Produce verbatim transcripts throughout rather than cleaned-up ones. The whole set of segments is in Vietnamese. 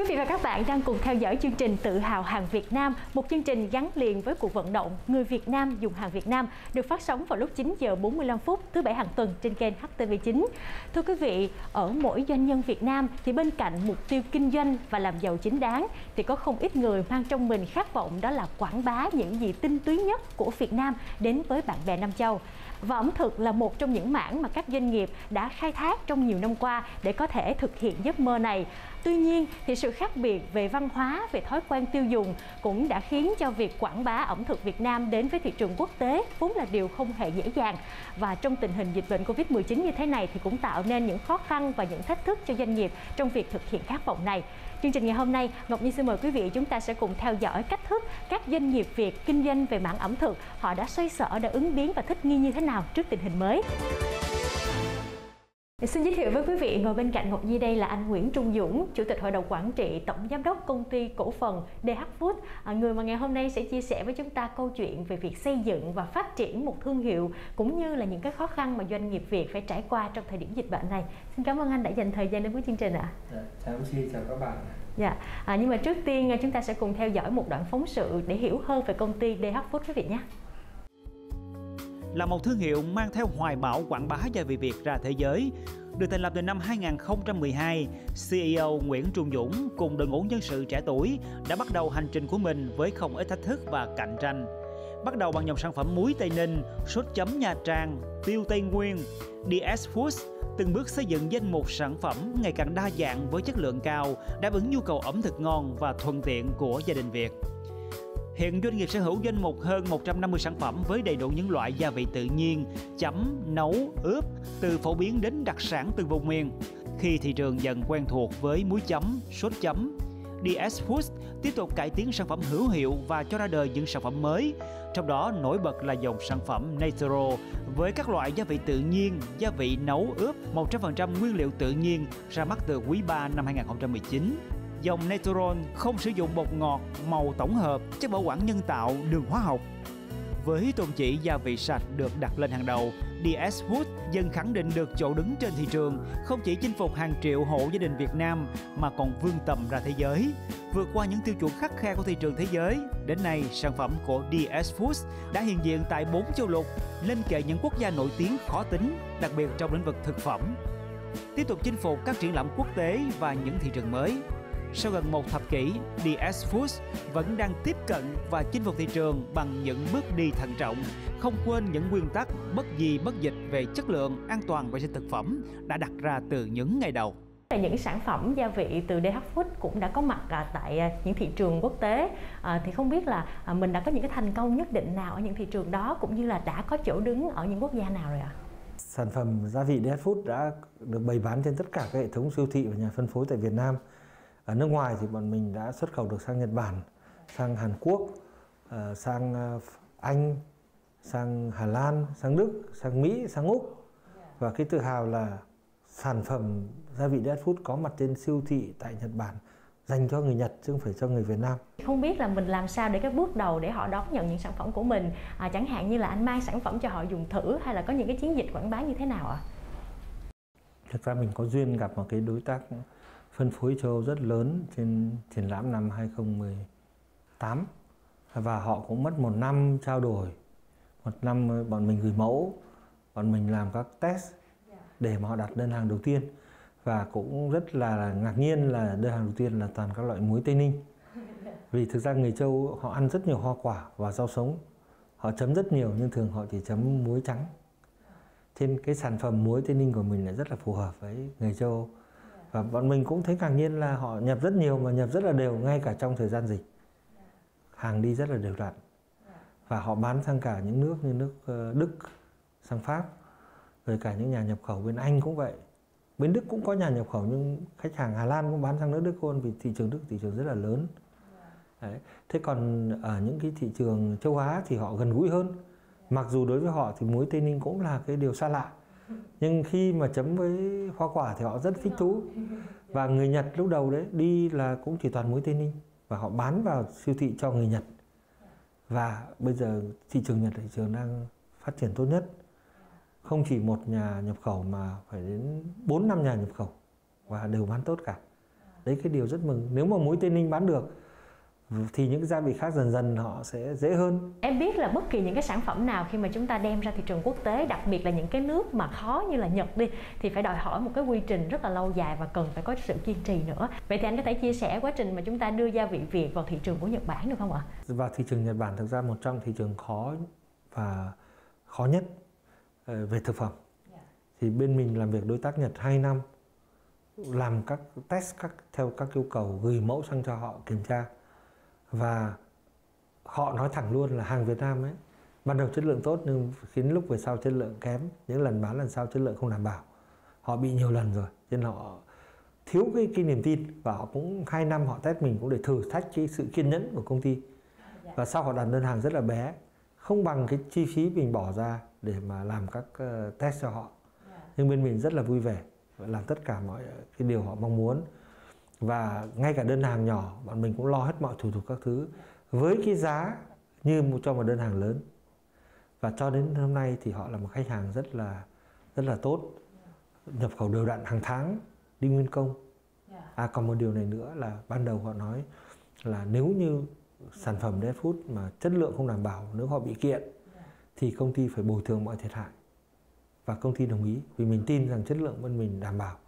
Quý vị và các bạn đang cùng theo dõi chương trình Tự hào hàng Việt Nam, một chương trình gắn liền với cuộc vận động Người Việt Nam dùng hàng Việt Nam, được phát sóng vào lúc chín giờ bốn mươi lăm phút thứ Bảy hàng tuần trên kênh H T V chín. Thưa quý vị, ở mỗi doanh nhân Việt Nam thì bên cạnh mục tiêu kinh doanh và làm giàu chính đáng thì có không ít người mang trong mình khát vọng, đó là quảng bá những gì tinh túy nhất của Việt Nam đến với bạn bè Nam Châu. Và ẩm thực là một trong những mảng mà các doanh nghiệp đã khai thác trong nhiều năm qua để có thể thực hiện giấc mơ này. Tuy nhiên thì sự khác biệt về văn hóa, về thói quen tiêu dùng cũng đã khiến cho việc quảng bá ẩm thực Việt Nam đến với thị trường quốc tế vốn là điều không hề dễ dàng. Và trong tình hình dịch bệnh Covid mười chín như thế này thì cũng tạo nên những khó khăn và những thách thức cho doanh nghiệp trong việc thực hiện khát vọng này. Chương trình ngày hôm nay, Ngọc Nhi xin mời quý vị chúng ta sẽ cùng theo dõi cách thức các doanh nghiệp Việt kinh doanh về mảng ẩm thực, họ đã xoay sở, đã ứng biến và thích nghi như thế nào trước tình hình mới. Xin giới thiệu với quý vị, ngồi bên cạnh Ngọc Nhi đây là anh Nguyễn Trung Dũng, Chủ tịch Hội đồng Quản trị, Tổng Giám đốc Công ty Cổ phần đê hát Food, người mà ngày hôm nay sẽ chia sẻ với chúng ta câu chuyện về việc xây dựng và phát triển một thương hiệu, cũng như là những cái khó khăn mà doanh nghiệp Việt phải trải qua trong thời điểm dịch bệnh này. Xin cảm ơn anh đã dành thời gian đến với chương trình ạ. Dạ, chào em Chi, chào các bạn. Dạ, à, nhưng mà trước tiên chúng ta sẽ cùng theo dõi một đoạn phóng sự để hiểu hơn về công ty đê hát Food quý vị nhé. Là một thương hiệu mang theo hoài bão quảng bá gia vị Việt ra thế giới, được thành lập từ năm hai nghìn không trăm mười hai, xê e ô Nguyễn Trung Dũng cùng đội ngũ nhân sự trẻ tuổi đã bắt đầu hành trình của mình với không ít thách thức và cạnh tranh. Bắt đầu bằng dòng sản phẩm muối Tây Ninh, sốt chấm Nha Trang, tiêu Tây Nguyên, đê ét Foods từng bước xây dựng danh mục sản phẩm ngày càng đa dạng với chất lượng cao, đáp ứng nhu cầu ẩm thực ngon và thuận tiện của gia đình Việt. Hiện doanh nghiệp sở hữu danh mục hơn một trăm năm mươi sản phẩm với đầy đủ những loại gia vị tự nhiên, chấm, nấu, ướp, từ phổ biến đến đặc sản từng vùng miền. Khi thị trường dần quen thuộc với muối chấm, sốt chấm, đê ét Foods tiếp tục cải tiến sản phẩm hữu hiệu và cho ra đời những sản phẩm mới. Trong đó nổi bật là dòng sản phẩm Naturo với các loại gia vị tự nhiên, gia vị nấu ướp một trăm phần trăm nguyên liệu tự nhiên, ra mắt từ quý ba năm hai nghìn không trăm mười chín. Dòng Naturo không sử dụng bột ngọt, màu tổng hợp, chất bảo quản nhân tạo, đường hóa học. Với tôn chỉ gia vị sạch được đặt lên hàng đầu, đê ét Foods dần khẳng định được chỗ đứng trên thị trường, không chỉ chinh phục hàng triệu hộ gia đình Việt Nam mà còn vươn tầm ra thế giới. Vượt qua những tiêu chuẩn khắt khe của thị trường thế giới, đến nay sản phẩm của đê ét Foods đã hiện diện tại bốn châu lục, lên kệ những quốc gia nổi tiếng khó tính, đặc biệt trong lĩnh vực thực phẩm. Tiếp tục chinh phục các triển lãm quốc tế và những thị trường mới. Sau gần một thập kỷ, đê ét Foods vẫn đang tiếp cận và chinh phục thị trường bằng những bước đi thận trọng, không quên những nguyên tắc bất di bất dịch về chất lượng, an toàn vệ sinh thực phẩm đã đặt ra từ những ngày đầu. Những sản phẩm gia vị từ đê hát Food cũng đã có mặt tại những thị trường quốc tế, à, thì không biết là mình đã có những cái thành công nhất định nào ở những thị trường đó, cũng như là đã có chỗ đứng ở những quốc gia nào rồi ạ? Sản phẩm gia vị đê hát Food đã được bày bán trên tất cả các hệ thống siêu thị và nhà phân phối tại Việt Nam. Ở nước ngoài thì bọn mình đã xuất khẩu được sang Nhật Bản, sang Hàn Quốc, sang Anh, sang Hà Lan, sang Đức, sang Mỹ, sang Úc. Và cái tự hào là sản phẩm gia vị đê hát Food có mặt trên siêu thị tại Nhật Bản dành cho người Nhật chứ không phải cho người Việt Nam. Không biết là mình làm sao để cái bước đầu để họ đón nhận những sản phẩm của mình, à, chẳng hạn như là anh mang sản phẩm cho họ dùng thử, hay là có những cái chiến dịch quảng bá như thế nào ạ? Thực ra mình có duyên gặp một cái đối tác phân phối châu Âu rất lớn trên triển lãm năm hai nghìn không trăm mười tám, và họ cũng mất một năm trao đổi. Một năm bọn mình gửi mẫu, bọn mình làm các test để mà họ đặt đơn hàng đầu tiên, và cũng rất là ngạc nhiên là đơn hàng đầu tiên là toàn các loại muối Tây Ninh. Vì thực ra người châu họ ăn rất nhiều hoa quả và rau sống, họ chấm rất nhiều nhưng thường họ chỉ chấm muối trắng. Trên cái sản phẩm muối Tây Ninh của mình lại rất là phù hợp với người châu Âu. Và bọn mình cũng thấy ngạc nhiên là họ nhập rất nhiều mà nhập rất là đều, ngay cả trong thời gian dịch. Hàng đi rất là đều đặn. Và họ bán sang cả những nước như nước Đức, sang Pháp, rồi cả những nhà nhập khẩu bên Anh cũng vậy. Bên Đức cũng có nhà nhập khẩu nhưng khách hàng Hà Lan cũng bán sang nước Đức luôn, vì thị trường Đức thị trường rất là lớn. Đấy. Thế còn ở những cái thị trường châu Á thì họ gần gũi hơn. Mặc dù đối với họ thì muối Tây Ninh cũng là cái điều xa lạ, nhưng khi mà chấm với hoa quả thì họ rất thích thú. Và người Nhật lúc đầu đấy đi là cũng chỉ toàn muối Tây Ninh, và họ bán vào siêu thị cho người Nhật. Và bây giờ thị trường Nhật là thị trường đang phát triển tốt nhất. Không chỉ một nhà nhập khẩu mà phải đến bốn năm nhà nhập khẩu, và đều bán tốt cả. Đấy cái điều rất mừng. Nếu mà muối Tây Ninh bán được thì những cái gia vị khác dần dần họ sẽ dễ hơn. Em biết là bất kỳ những cái sản phẩm nào khi mà chúng ta đem ra thị trường quốc tế, đặc biệt là những cái nước mà khó như là Nhật đi, thì phải đòi hỏi một cái quy trình rất là lâu dài và cần phải có sự kiên trì nữa. Vậy thì anh có thể chia sẻ quá trình mà chúng ta đưa gia vị Việt vào thị trường của Nhật Bản được không ạ? Vào thị trường Nhật Bản thực ra một trong thị trường khó và khó nhất về thực phẩm. Thì bên mình làm việc đối tác Nhật hai năm, làm các test các theo các yêu cầu, gửi mẫu sang cho họ kiểm tra. Và họ nói thẳng luôn là hàng Việt Nam ấy, ban đầu chất lượng tốt nhưng khiến lúc về sau chất lượng kém, những lần bán lần sau chất lượng không đảm bảo. Họ bị nhiều lần rồi, cho nên họ thiếu cái, cái niềm tin, và họ cũng hai năm họ test mình cũng để thử thách cái sự kiên nhẫn của công ty. Và sau họ đặt đơn hàng rất là bé, không bằng cái chi phí mình bỏ ra để mà làm các uh, test cho họ. Nhưng bên mình rất là vui vẻ, làm tất cả mọi cái điều họ mong muốn. Và ngay cả đơn hàng nhỏ, bọn mình cũng lo hết mọi thủ tục các thứ với cái giá như một cho một đơn hàng lớn. Và cho đến hôm nay thì họ là một khách hàng rất là rất là tốt, nhập khẩu đều đặn hàng tháng, đi nguyên công. À còn một điều này nữa là ban đầu họ nói là nếu như sản phẩm Dead Food mà chất lượng không đảm bảo, nếu họ bị kiện thì công ty phải bồi thường mọi thiệt hại. Và công ty đồng ý vì mình tin rằng chất lượng bên mình đảm bảo,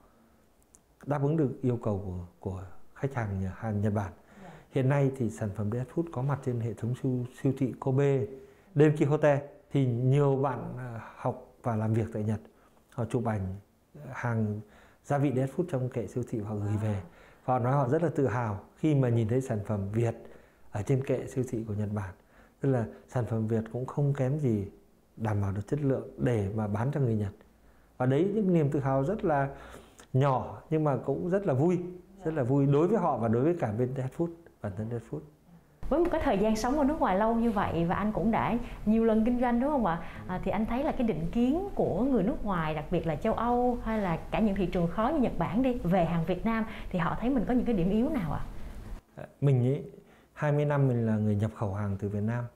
đáp ứng được yêu cầu của, của khách hàng hàng Nhật Bản. Hiện nay thì sản phẩm Dead Food có mặt trên hệ thống siêu, siêu thị Kobe, Don Quijote. Thì nhiều bạn học và làm việc tại Nhật, họ chụp ảnh hàng gia vị Dead Food trong kệ siêu thị họ gửi về. Và họ nói họ rất là tự hào khi mà nhìn thấy sản phẩm Việt ở trên kệ siêu thị của Nhật Bản. Tức là sản phẩm Việt cũng không kém gì, đảm bảo được chất lượng để mà bán cho người Nhật. Và đấy những niềm tự hào rất là nhỏ nhưng mà cũng rất là vui, rất là vui đối với họ và đối với cả bên Dead Food, bản thân Dead Food. Với một cái thời gian sống ở nước ngoài lâu như vậy và anh cũng đã nhiều lần kinh doanh đúng không ạ? À, thì anh thấy là cái định kiến của người nước ngoài, đặc biệt là châu Âu hay là cả những thị trường khó như Nhật Bản đi, về hàng Việt Nam thì họ thấy mình có những cái điểm yếu nào ạ? À? Mình ấy, hai mươi năm mình là người nhập khẩu hàng từ Việt Nam.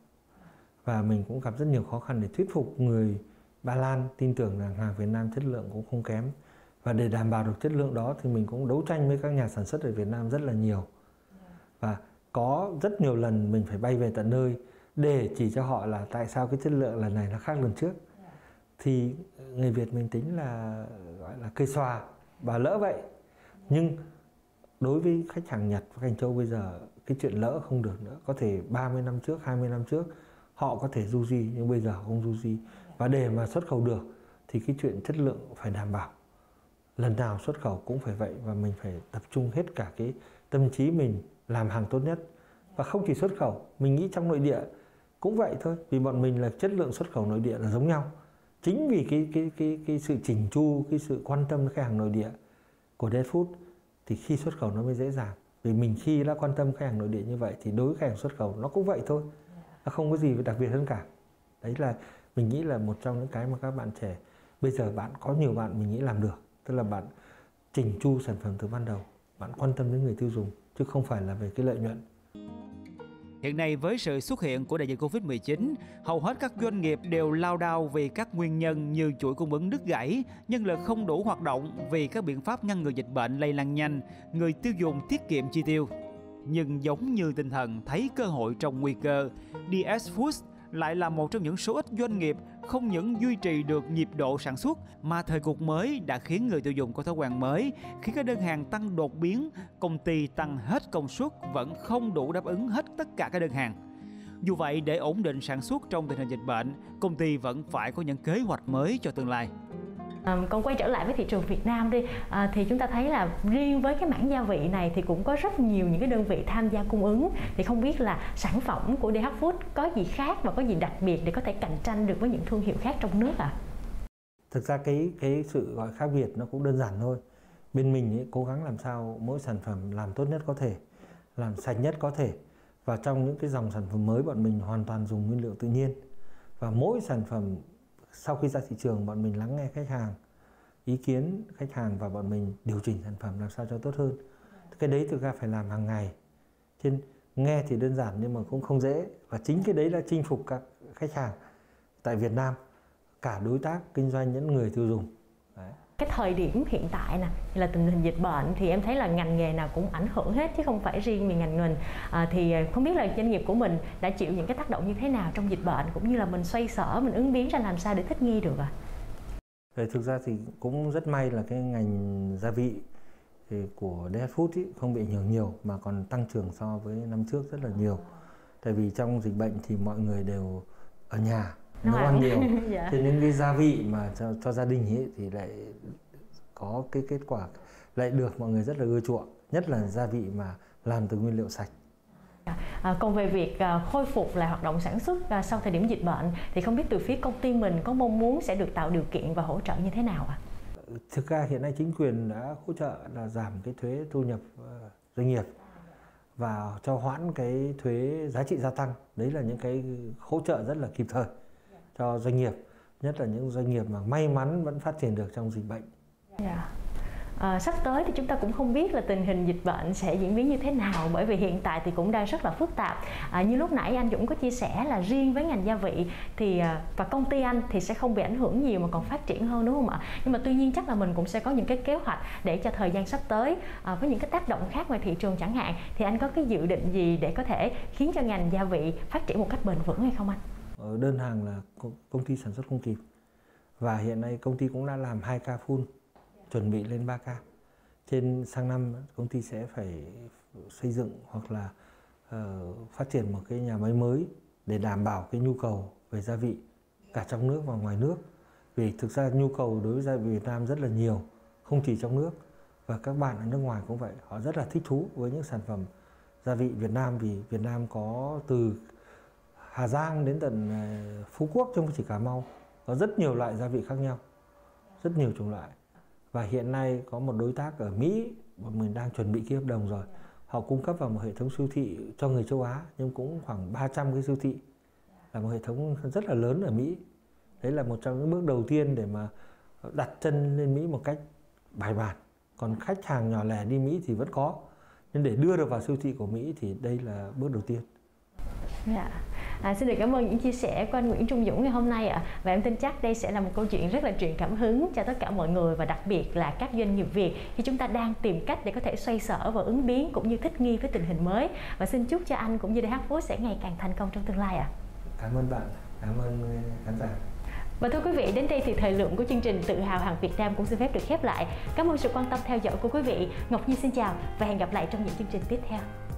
Và mình cũng gặp rất nhiều khó khăn để thuyết phục người Ba Lan tin tưởng rằng hàng Việt Nam chất lượng cũng không kém. Và để đảm bảo được chất lượng đó thì mình cũng đấu tranh với các nhà sản xuất ở Việt Nam rất là nhiều. Và có rất nhiều lần mình phải bay về tận nơi để chỉ cho họ là tại sao cái chất lượng lần này nó khác lần trước. Thì người Việt mình tính là gọi là cây xoa và lỡ vậy. Nhưng đối với khách hàng Nhật và khách hàng châu bây giờ cái chuyện lỡ không được nữa. Có thể ba mươi năm trước, hai mươi năm trước họ có thể du di nhưng bây giờ họ không du di. Và để mà xuất khẩu được thì cái chuyện chất lượng phải đảm bảo. Lần nào xuất khẩu cũng phải vậy và mình phải tập trung hết cả cái tâm trí mình làm hàng tốt nhất. Và không chỉ xuất khẩu, mình nghĩ trong nội địa cũng vậy thôi. Vì bọn mình là chất lượng xuất khẩu nội địa là giống nhau. Chính vì cái, cái, cái, cái sự chỉnh chu, cái sự quan tâm đến khách hàng nội địa của Dead Food thì khi xuất khẩu nó mới dễ dàng. Vì mình khi đã quan tâm khách hàng nội địa như vậy thì đối với khách hàng xuất khẩu nó cũng vậy thôi. Nó không có gì đặc biệt hơn cả. Đấy là mình nghĩ là một trong những cái mà các bạn trẻ bây giờ bạn có nhiều bạn mình nghĩ làm được. Tức là bạn chỉnh chu sản phẩm từ ban đầu, bạn quan tâm đến người tiêu dùng chứ không phải là về cái lợi nhuận. Hiện nay với sự xuất hiện của đại dịch Covid mười chín, hầu hết các doanh nghiệp đều lao đao vì các nguyên nhân như chuỗi cung ứng đứt gãy, nhân lực không đủ hoạt động vì các biện pháp ngăn ngừa dịch bệnh lây lan nhanh, người tiêu dùng tiết kiệm chi tiêu. Nhưng giống như tinh thần thấy cơ hội trong nguy cơ, đê ét Foods lại là một trong những số ít doanh nghiệp không những duy trì được nhịp độ sản xuất mà thời cuộc mới đã khiến người tiêu dùng có thói quen mới, khi các đơn hàng tăng đột biến, công ty tăng hết công suất vẫn không đủ đáp ứng hết tất cả các đơn hàng. Dù vậy, để ổn định sản xuất trong tình hình dịch bệnh, công ty vẫn phải có những kế hoạch mới cho tương lai. À, còn quay trở lại với thị trường Việt Nam đi, à, thì chúng ta thấy là riêng với cái mảng gia vị này thì cũng có rất nhiều những cái đơn vị tham gia cung ứng. Thì không biết là sản phẩm của đê hát Food có gì khác và có gì đặc biệt để có thể cạnh tranh được với những thương hiệu khác trong nước ạ? À? Thực ra cái cái sự gọi khác biệt nó cũng đơn giản thôi. Bên mình ấy, cố gắng làm sao mỗi sản phẩm làm tốt nhất có thể, làm sạch nhất có thể. Và trong những cái dòng sản phẩm mới bọn mình hoàn toàn dùng nguyên liệu tự nhiên. Và mỗi sản phẩm sau khi ra thị trường bọn mình lắng nghe khách hàng, ý kiến khách hàng và bọn mình điều chỉnh sản phẩm làm sao cho tốt hơn. Cái đấy thực ra phải làm hàng ngày. Trên nghe thì đơn giản nhưng mà cũng không dễ. Và chính cái đấy là chinh phục các khách hàng tại Việt Nam, cả đối tác kinh doanh những người tiêu dùng. Đấy. Cái thời điểm hiện tại nè là tình hình dịch bệnh thì em thấy là ngành nghề nào cũng ảnh hưởng hết chứ không phải riêng về ngành mình. À, thì không biết là doanh nghiệp của mình đã chịu những cái tác động như thế nào trong dịch bệnh, cũng như là mình xoay sở, mình ứng biến ra làm sao để thích nghi được ạ? À? Thực ra thì cũng rất may là cái ngành gia vị thì của đê hát Food ý, không bị ảnh hưởng nhiều mà còn tăng trưởng so với năm trước rất là nhiều. Tại vì trong dịch bệnh thì mọi người đều ở nhà nấu ăn nhiều, dạ. Thế nên cái gia vị mà cho, cho gia đình ấy thì lại có cái kết quả lại được mọi người rất là ưa chuộng, nhất là gia vị mà làm từ nguyên liệu sạch. À, còn về việc à, khôi phục lại hoạt động sản xuất à, sau thời điểm dịch bệnh thì không biết từ phía công ty mình có mong muốn sẽ được tạo điều kiện và hỗ trợ như thế nào ạ? À? Thực ra hiện nay chính quyền đã hỗ trợ là giảm cái thuế thu nhập doanh nghiệp và cho hoãn cái thuế giá trị gia tăng. Đấy là những cái hỗ trợ rất là kịp thời cho doanh nghiệp, nhất là những doanh nghiệp mà may mắn vẫn phát triển được trong dịch bệnh. Yeah. À, sắp tới thì chúng ta cũng không biết là tình hình dịch bệnh sẽ diễn biến như thế nào, bởi vì hiện tại thì cũng đang rất là phức tạp. À, như lúc nãy anh Dũng có chia sẻ là riêng với ngành gia vị thì và công ty anh thì sẽ không bị ảnh hưởng nhiều mà còn phát triển hơn, đúng không ạ? Nhưng mà tuy nhiên chắc là mình cũng sẽ có những cái kế hoạch để cho thời gian sắp tới à, với những cái tác động khác ngoài thị trường chẳng hạn, thì anh có cái dự định gì để có thể khiến cho ngành gia vị phát triển một cách bền vững hay không anh? Ở đơn hàng là công ty sản xuất không kịp và hiện nay công ty cũng đã làm hai ca full, chuẩn bị lên ba ca. Trên sang năm công ty sẽ phải xây dựng hoặc là uh, phát triển một cái nhà máy mới để đảm bảo cái nhu cầu về gia vị cả trong nước và ngoài nước. Vì thực ra nhu cầu đối với gia vị Việt Nam rất là nhiều, không chỉ trong nước, và các bạn ở nước ngoài cũng vậy, họ rất là thích thú với những sản phẩm gia vị Việt Nam, vì Việt Nam có từ Hà Giang đến tận Phú Quốc, trong chỉ Cà Mau, có rất nhiều loại gia vị khác nhau, rất nhiều chủng loại. Và hiện nay có một đối tác ở Mỹ mà mình đang chuẩn bị ký hợp đồng rồi. Họ cung cấp vào một hệ thống siêu thị cho người châu Á, nhưng cũng khoảng ba trăm cái siêu thị, là một hệ thống rất là lớn ở Mỹ. Đấy là một trong những bước đầu tiên để mà đặt chân lên Mỹ một cách bài bản. Còn khách hàng nhỏ lẻ đi Mỹ thì vẫn có, nhưng để đưa được vào siêu thị của Mỹ thì đây là bước đầu tiên. Dạ. À, xin được cảm ơn những chia sẻ của anh Nguyễn Trung Dũng ngày hôm nay ạ. À. Và em tin chắc đây sẽ là một câu chuyện rất là truyền cảm hứng cho tất cả mọi người, và đặc biệt là các doanh nghiệp Việt khi chúng ta đang tìm cách để có thể xoay sở và ứng biến cũng như thích nghi với tình hình mới. Và xin chúc cho anh cũng như đê hát Food sẽ ngày càng thành công trong tương lai ạ. À. Cảm ơn bạn, cảm ơn khán giả. Và thưa quý vị, đến đây thì thời lượng của chương trình Tự hào hàng Việt Nam cũng xin phép được khép lại. Cảm ơn sự quan tâm theo dõi của quý vị. Ngọc Nhi xin chào và hẹn gặp lại trong những chương trình tiếp theo.